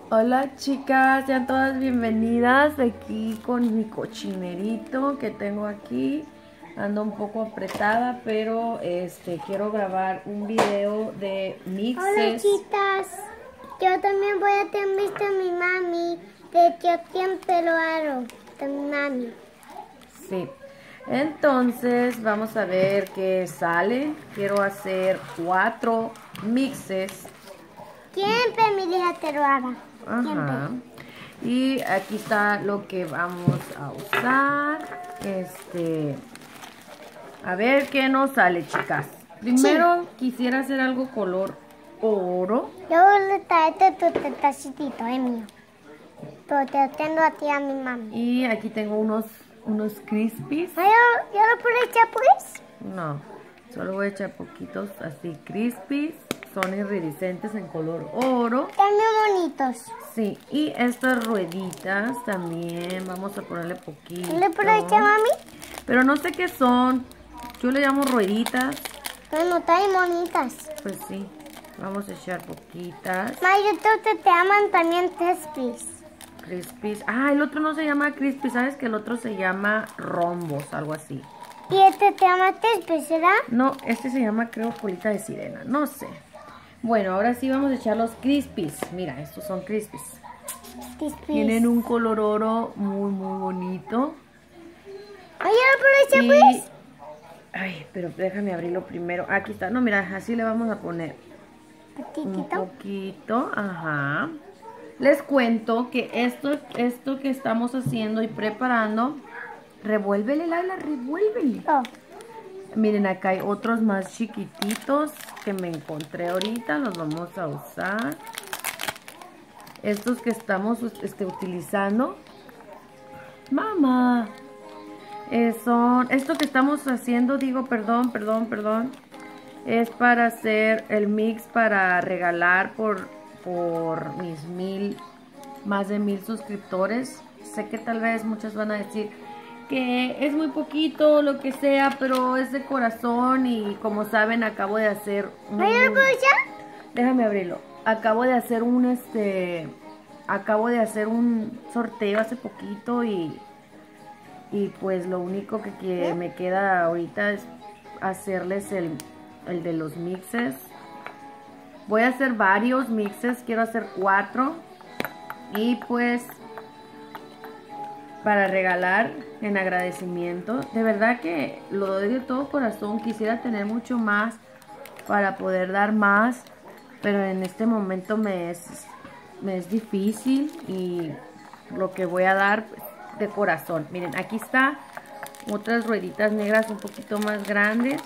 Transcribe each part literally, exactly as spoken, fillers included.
Hola chicas, sean todas bienvenidas aquí con mi cochinerito que tengo aquí. Ando un poco apretada, pero este quiero grabar un video de mixes. Hola chicas, yo también voy a tener visto a mi mami, de que yo siempre lo hago, de mi mami. Sí, entonces vamos a ver qué sale. Quiero hacer cuatro mixes. Siempre mi hija te lo haga. Ajá. Siempre. Y aquí está lo que vamos a usar. Este, a ver qué nos sale, chicas. Primero sí. Quisiera hacer algo color oro. Yo le traete tu tetacito, es mío. Pero te lo tengo a ti a mi mami. Y aquí tengo unos, unos crispies. ¿Yo, yo lo puedo echar pues? No, solo voy a echar poquitos así crispies. Son iridiscentes en color oro. También bonitos. Sí, y estas rueditas también vamos a ponerle poquito. ¿Le puedo echar, mami? Pero no sé qué son. Yo le llamo rueditas. Bueno, están bonitas. Pues sí, vamos a echar poquitas. Ma, yo creo que te aman también crispies. Crispies. Ah, el otro no se llama crispies. ¿Sabes que el otro se llama rombos? Algo así. ¿Y este te llama crispies, será? No, este se llama, creo, colita de sirena. No sé. Bueno, ahora sí vamos a echar los crispies. Mira, estos son crispies. Crispies. Tienen un color oro muy, muy bonito. Ay, ¿ya lo puedo echar Y... pues? Ay, pero déjame abrirlo primero. Aquí está. No, mira, así le vamos a poner Poquitito. un poquito. Ajá. Les cuento que esto, esto que estamos haciendo y preparando, revuélvele, Laila, revuélvele. Oh. Miren, acá hay otros más chiquititos que me encontré ahorita. Los vamos a usar. Estos que estamos este, utilizando. Mamá. Eh, son, esto que estamos haciendo, digo, perdón, perdón, perdón. Es para hacer el mix para regalar por, por mis mil, más de mil suscriptores. Sé que tal vez muchas van a decir que es muy poquito, lo que sea, pero es de corazón y como saben acabo de hacer un... ¿Me lo puedo echar? Déjame abrirlo. Acabo de hacer un este acabo de hacer un sorteo hace poquito y y pues lo único que, que me queda ahorita es hacerles el, el de los mixes. Voy a hacer varios mixes, quiero hacer cuatro y pues para regalar en agradecimiento. De verdad que lo doy de todo corazón. Quisiera tener mucho más para poder dar más, pero en este momento me es, me es difícil y lo que voy a dar pues, de corazón. Miren, aquí está otras rueditas negras un poquito más grandes.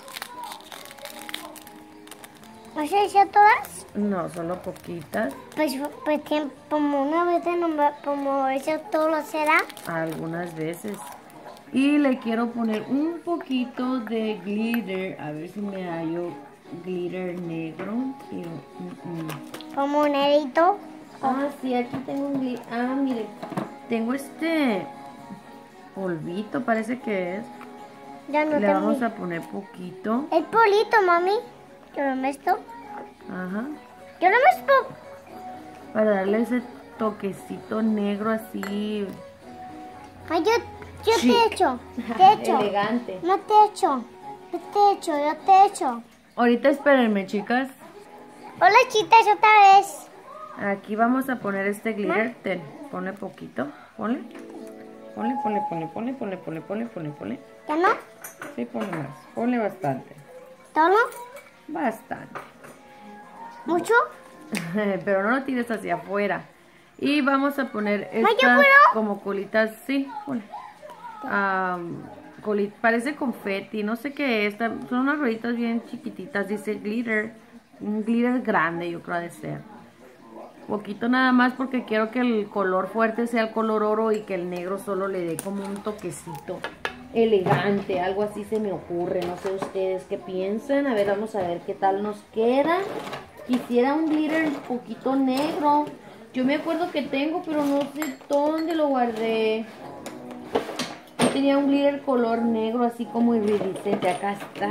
¿Vas a echar todas? No, solo poquitas. Pues, pues como una vez no me, como eso todo lo será. Algunas veces. Y le quiero poner un poquito de glitter. A ver si me hallo glitter negro. Y, mm, mm. Como un nerito. Ah, sí, aquí tengo un glitter. Ah, mire. Tengo este polvito, parece que es. Ya no le tengo. vamos a poner poquito. El polito, mami. Yo lo mesto. Ajá. Yo lo mesto. Para darle ese toquecito negro así. Ay, yo, yo Chic. te echo. Te echo. Elegante. No te echo. Yo te echo, yo te echo. Ahorita espérenme, chicas. Hola, chicas, otra vez. Aquí vamos a poner este glitter. Ten, ponle poquito. Ponle. Ponle, ponle, ponle, ponle, ponle, ponle, ponle, ponle, ponle. ¿Ya no? Sí, ponle más. Ponle bastante. ¿Todo? Bastante. ¿Mucho? Pero no lo tires hacia afuera. Y vamos a poner ¿yo estas puedo? como colitas. Sí, ponle. Um, coli- parece confeti. No sé qué es. Son unas rueditas bien chiquititas. Dice glitter. Un glitter grande, yo creo ha de ser. Poquito nada más porque quiero que el color fuerte sea el color oro y que el negro solo le dé como un toquecito elegante, algo así se me ocurre. No sé ustedes qué piensan. A ver, vamos a ver qué tal nos queda. Quisiera un glitter un poquito negro. Yo me acuerdo que tengo, pero no sé dónde lo guardé. Yo tenía un glitter color negro así como iridiscente. Acá está.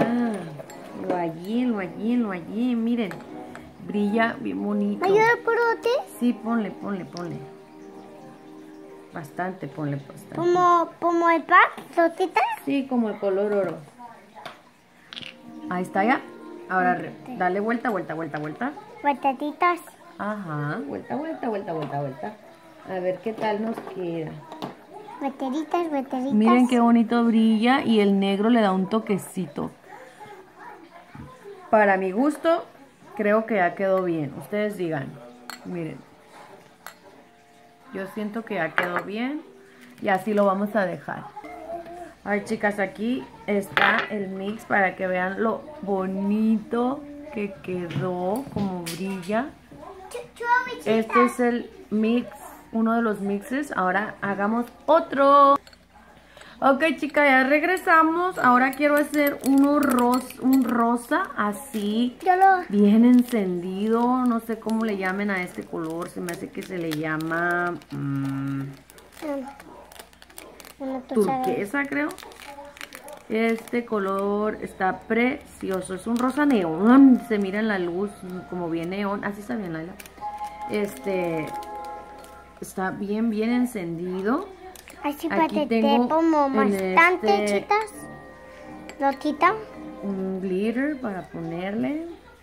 Lo allí, lo allí, lo allí, miren. Brilla bien bonito. ¿Ayuda por botes? Sí, ponle, ponle, ponle. Bastante, ponle bastante. ¿Como, como el pack, tortitas? Sí, como el color oro. Ahí está ya. Ahora re- dale vuelta, vuelta, vuelta, vuelta. Patatitas. Ajá, vuelta, vuelta, vuelta, vuelta, vuelta. A ver qué tal nos queda. Bateritas, bateritas. Miren qué bonito brilla y el negro le da un toquecito. Para mi gusto, creo que ya quedó bien. Ustedes digan. Miren. Yo siento que ya quedó bien. Y así lo vamos a dejar. Ay, chicas, aquí está el mix para que vean lo bonito que quedó, como brilla. Este es el mix, uno de los mixes. Ahora hagamos otro. Ok, chicas, ya regresamos. Ahora quiero hacer uno ros un rosa así, Yo lo... bien encendido. No sé cómo le llamen a este color. Se me hace que se le llama mmm, Bueno, tú sabes. turquesa, creo. Este color está precioso. Es un rosa neón. Se mira en la luz como bien neón. Así está bien, Laila. Este está bien, bien encendido. Así Aquí para que tengo como en bastante, este- chicas. Lotita. Un glitter para ponerle.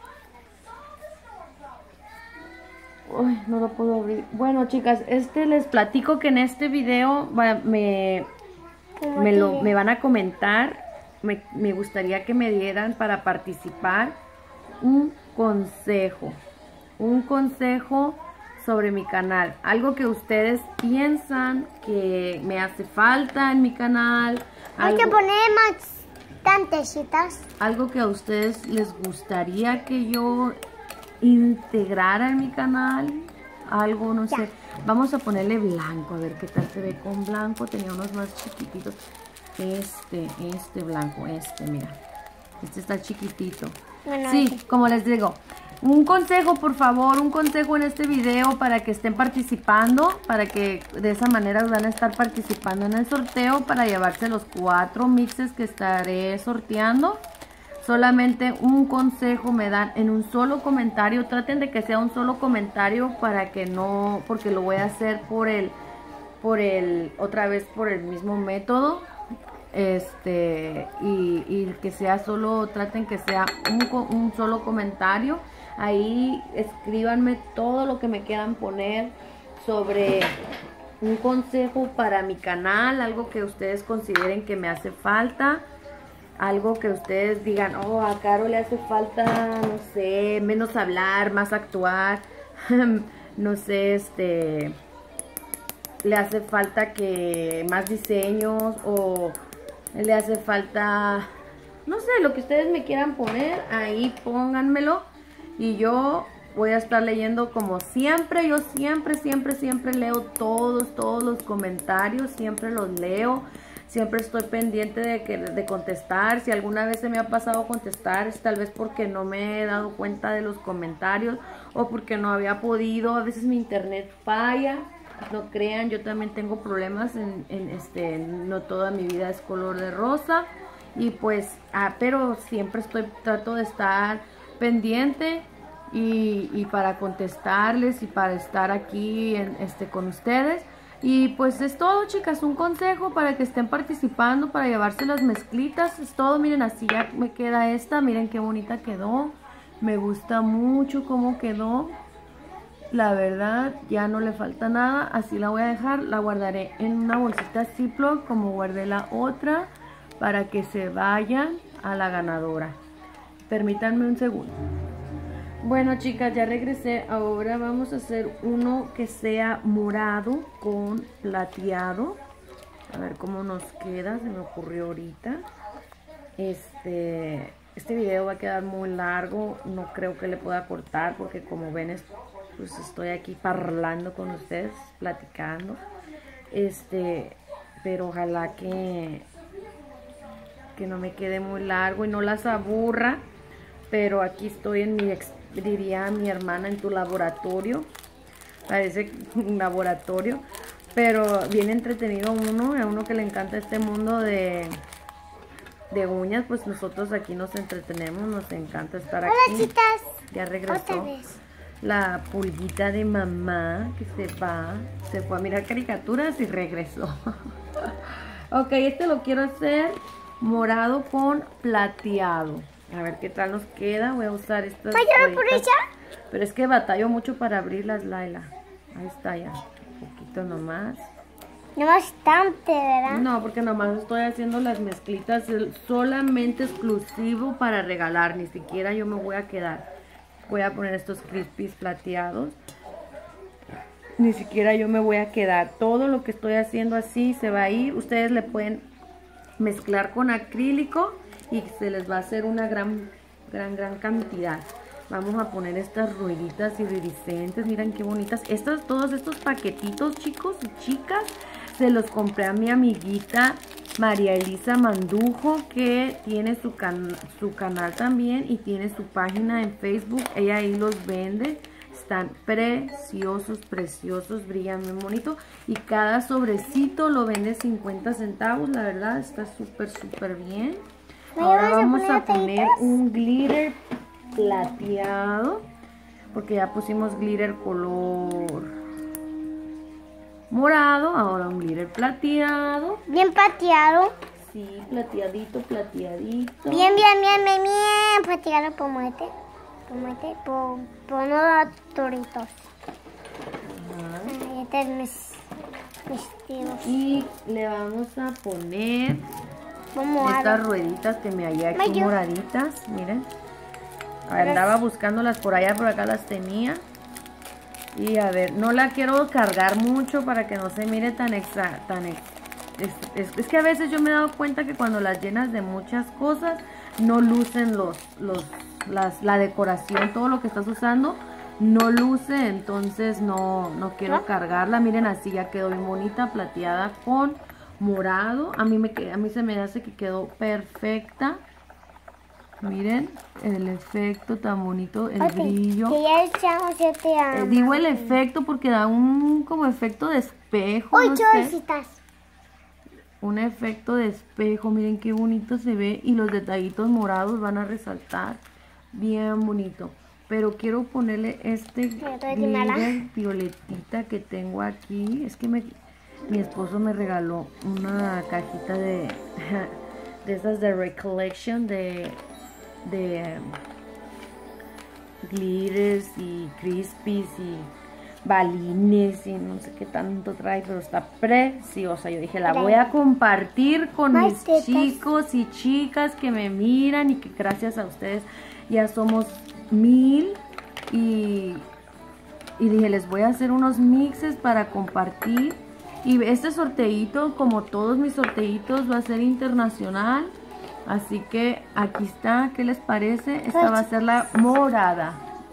Uy, no lo puedo abrir. Bueno, chicas, este les platico que en este video va- me, Como me, lo, tigre. me van a comentar. Me, me gustaría que me dieran para participar un consejo. Un consejo sobre mi canal. Algo que ustedes piensan que me hace falta en mi canal. Hay que Algo, poner bastantes, chicas. algo que a ustedes les gustaría que yo integrara en mi canal. Algo, no Ya. sé. Vamos a ponerle blanco. A ver qué tal se ve con blanco. Tenía unos más chiquititos. Este, este blanco, este, mira. Este está chiquitito. Bueno, Sí, ese. como les digo, un consejo, por favor, un consejo en este video para que estén participando, para que de esa manera van a estar participando en el sorteo para llevarse los cuatro mixes que estaré sorteando. Solamente un consejo me dan en un solo comentario. Traten de que sea un solo comentario para que no, porque lo voy a hacer por el, por el, otra vez por el mismo método. Este, y, y que sea solo, traten que sea un, co- un solo comentario. Ahí escríbanme todo lo que me quieran poner sobre un consejo para mi canal, algo que ustedes consideren que me hace falta, algo que ustedes digan, oh, a Caro le hace falta, no sé, menos hablar, más actuar, no sé, este, le hace falta que más diseños o le hace falta, no sé, lo que ustedes me quieran poner, ahí pónganmelo y yo voy a estar leyendo como siempre. Yo siempre, siempre, siempre leo todos, todos los comentarios, siempre los leo, siempre estoy pendiente de, que, de contestar. Si alguna vez se me ha pasado contestar, es tal vez porque no me he dado cuenta de los comentarios o porque no había podido. A veces mi internet falla. No crean, yo también tengo problemas en, en este, no toda mi vida es color de rosa y pues, ah, pero siempre estoy, trato de estar pendiente y, y para contestarles y para estar aquí en, este, con ustedes. Y pues es todo, chicas, un consejo para que estén participando, para llevarse las mezclitas, es todo. Miren, así ya me queda esta, miren qué bonita quedó, me gusta mucho cómo quedó. La verdad, ya no le falta nada, así la voy a dejar, la guardaré en una bolsita Ziploc como guardé la otra para que se vayan a la ganadora. Permítanme un segundo. Bueno, chicas, ya regresé. Ahora vamos a hacer uno que sea morado con plateado. A ver cómo nos queda, se me ocurrió ahorita. Este, este video va a quedar muy largo, no creo que le pueda cortar porque como ven es, pues estoy aquí parlando con ustedes, platicando. Este, pero ojalá que, que no me quede muy largo y no las aburra. Pero aquí estoy en mi, ex, diría mi hermana, en tu laboratorio. Parece un laboratorio. Pero bien entretenido uno, a uno que le encanta este mundo de, de uñas, pues nosotros aquí nos entretenemos, nos encanta estar aquí. Hola, chicas. Ya Otra regresó. vez. la pulguita de mamá que se va, se fue a mirar caricaturas y regresó. Ok, este lo quiero hacer morado con plateado. A ver qué tal nos queda. Voy a usar estas rueditas, pero es que batallo mucho para abrirlas, Laila. Ahí está ya, un poquito nomás. No bastante, ¿verdad? No, porque nomás estoy haciendo las mezclitas solamente exclusivo para regalar. Ni siquiera yo me voy a quedar. Voy a poner estos crispies plateados. Ni siquiera yo me voy a quedar. Todo lo que estoy haciendo así se va a ir. Ustedes le pueden mezclar con acrílico y se les va a hacer una gran, gran, gran cantidad. Vamos a poner estas rueditas iridiscentes. Miren qué bonitas. Estos, todos estos paquetitos, chicos y chicas, se los compré a mi amiguita María Elisa Mandujo, que tiene su, can su canal también y tiene su página en Facebook. Ella ahí los vende. Están preciosos, preciosos, brillan muy bonito. Y cada sobrecito lo vende cincuenta centavos. La verdad está súper, súper bien. Ahora vamos a poner un glitter plateado, porque ya pusimos glitter color morado. Ahora un glitter plateado. Bien plateado. Sí, plateadito, plateadito. Bien, bien, bien, bien, bien plateado como este. Como este, por, por unos toritos. Ahí están mis vestidos. Y le vamos a poner Vamos estas a rueditas que me hallé aquí Mayo. moraditas, miren. Andaba buscándolas por allá, por acá las tenía. Y a ver, no la quiero cargar mucho para que no se mire tan exa, tan ex, es, es, es que a veces yo me he dado cuenta que cuando las llenas de muchas cosas no lucen los, los, las, la decoración, todo lo que estás usando no luce, entonces no, no quiero ¿No? cargarla. Miren, así ya quedó bien bonita, plateada con morado. A mí, me, a mí se me hace que quedó perfecta. Miren el efecto tan bonito, el okay, brillo. que ya echamos siete Eh, digo el efecto porque da un como efecto de espejo. Ocho No sé, visitas. un efecto de espejo. Miren qué bonito se ve y los detallitos morados van a resaltar bien bonito. Pero quiero ponerle este glitter violetita que tengo aquí. Es que me, mi esposo me regaló una cajita de de esas de Recollection de de um, glitters y crispies y balines y no sé qué tanto trae, pero está preciosa. Yo dije, la voy a compartir con Más mis tetas. chicos y chicas que me miran y que gracias a ustedes ya somos mil. Y, y dije, les voy a hacer unos mixes para compartir. Y este sorteito, como todos mis sorteitos, va a ser internacional. Así que aquí está, ¿qué les parece? Esta va a ser la morada.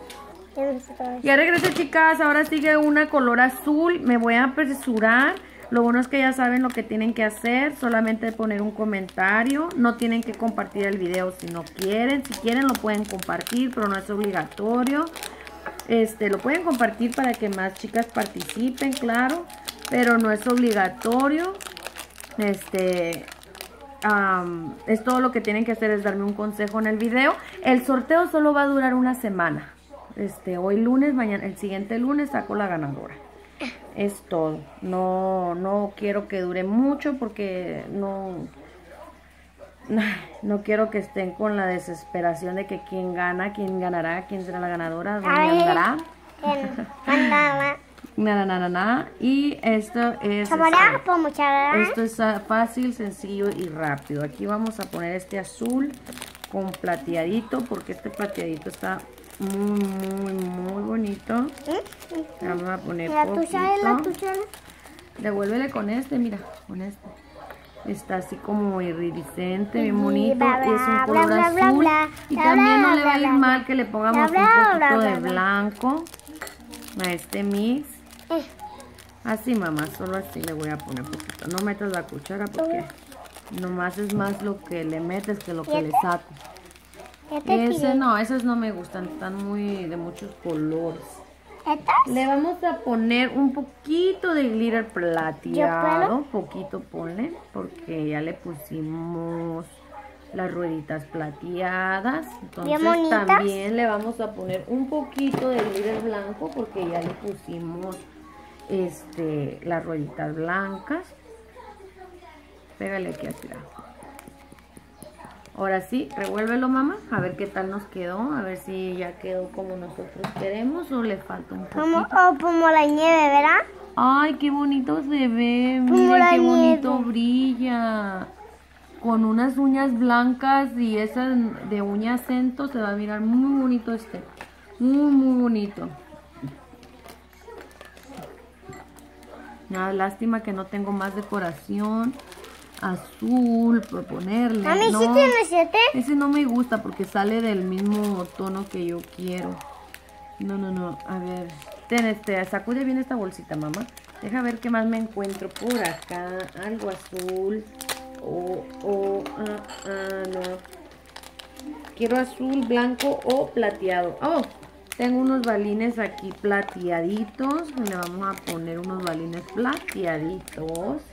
Ya regresé, chicas, ahora sigue una color azul. Me voy a apresurar. Lo bueno es que ya saben lo que tienen que hacer. Solamente poner un comentario. No tienen que compartir el video si no quieren. Si quieren lo pueden compartir, pero no es obligatorio. Este, lo pueden compartir para que más chicas participen, claro, pero no es obligatorio. Este... Um, es todo lo que tienen que hacer, es darme un consejo en el video. El sorteo solo va a durar una semana. Este, hoy lunes, mañana, el siguiente lunes saco la ganadora. Es todo. No, no quiero que dure mucho porque no, no quiero que estén con la desesperación de que quién gana, quién ganará, quién será la ganadora, dónde andará. Nada, nada, nada. Y esto es esto es fácil, sencillo y rápido. Aquí vamos a poner este azul con plateadito, porque este plateadito está muy, muy, muy bonito. Vamos a poner poquito. Devuélvele con este, mira, con este. Está así como iridiscente, bien bonito. Y es un color azul. Y también no le va a ir mal que le pongamos un poquito de blanco a este mix. Así, mamá, solo así le voy a poner poquito. No metas la cuchara porque nomás es más lo que le metes que lo que le saco. Ese no, esos no me gustan, están muy de muchos colores. Le vamos a poner un poquito de glitter plateado, poquito ponle, porque ya le pusimos las rueditas plateadas. Bien Entonces bonitas. también le vamos a poner un poquito de glitter blanco porque ya le pusimos este las rueditas blancas. Pégale aquí así. Ahora sí, revuélvelo, mamá, a ver qué tal nos quedó, a ver si ya quedó como nosotros queremos o le falta un Como, poquito. oh, como la nieve, ¿verdad? Ay, qué bonito se ve, Como miren la qué bonito nieve. brilla. Con unas uñas blancas y esas de uña acento se va a mirar muy bonito este. Muy, muy bonito. Nada, lástima que no tengo más decoración azul por ponerle. A mí sí No, tiene siete. ese no me gusta porque sale del mismo tono que yo quiero. No, no, no. A ver. Ten este, sacude bien esta bolsita, mamá. Deja ver qué más me encuentro por acá. Algo azul. O, o, ah, ah, no. Quiero azul, blanco o plateado. Oh, tengo unos balines aquí plateaditos. Le vamos a poner unos balines plateaditos.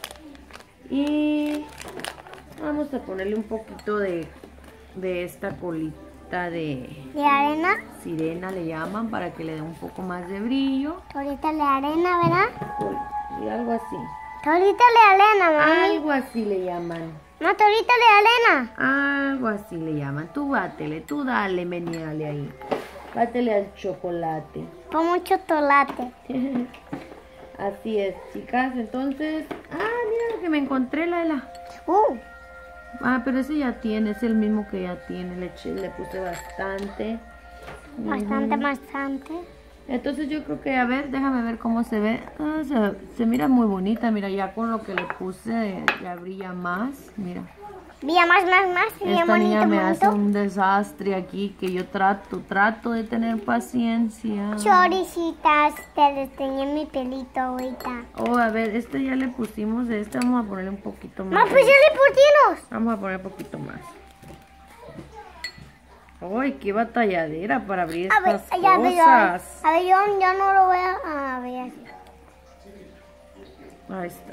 Y vamos a ponerle un poquito de, de esta colita de ¿De arena? sirena, le llaman, para que le dé un poco más de brillo. Ahorita le arena, ¿verdad? Y algo así. Ahorita le arena, mami. Algo así le llaman. No, ahorita le arena. Algo así le llaman. Tú bátele, tú dale, meneale ahí. Bátele al chocolate. Pon mucho chocolate. Así es, chicas. Entonces, ah, mira lo que me encontré, Laila. Uh, Ah, pero ese ya tiene, es el mismo que ya tiene. Le, eché- le puse bastante. bastante, Ujú. bastante. Entonces yo creo que, a ver, déjame ver cómo se ve. Ah, se, se mira muy bonita, mira, ya con lo que le puse ya brilla más. Mira, Vía más, más, más. Bien esta bonito, niña me hace bonito. un desastre aquí que yo trato, trato de tener paciencia. Choricitas, te desteñé mi pelito ahorita. Oh, a ver, este ya le pusimos, este vamos a ponerle un poquito más. Más, pues ya le pusimos. Vamos a poner un poquito más. Ay, qué batalladera para abrir A ver, estas ya ver, ya ver. cosas. A ver, yo, yo no lo voy a, a ver así. Ahí está.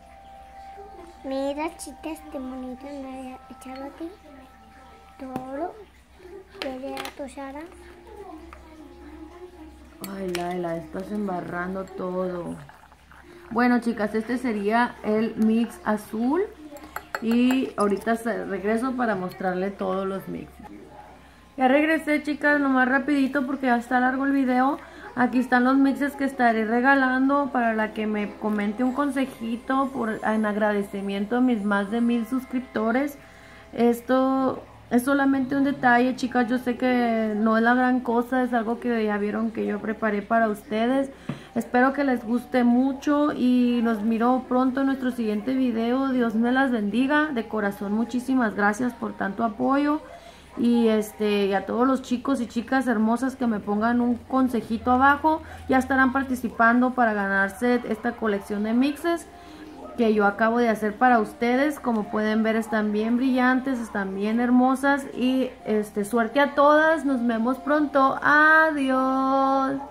Mira, chicas, qué bonito me voy a echar aquí. Todo. Quede a tu Sara. Ay, Laila, estás embarrando todo. Bueno, chicas, este sería el mix azul. Y ahorita se- regreso para mostrarle todos los mixes. Ya regresé, chicas, nomás rapidito porque ya está largo el video. Aquí están los mixes que estaré regalando para la que me comente un consejito por, en agradecimiento a mis más de mil suscriptores. Esto es solamente un detalle, chicas. Yo sé que no es la gran cosa, es algo que ya vieron que yo preparé para ustedes. Espero que les guste mucho y nos miro pronto en nuestro siguiente video. Dios me las bendiga. De corazón, muchísimas gracias por tanto apoyo. Y este y a todos los chicos y chicas hermosas que me pongan un consejito abajo, ya estarán participando para ganarse esta colección de mixes que yo acabo de hacer para ustedes. Como pueden ver, están bien brillantes, están bien hermosas y este suerte a todas. Nos vemos pronto. Adiós.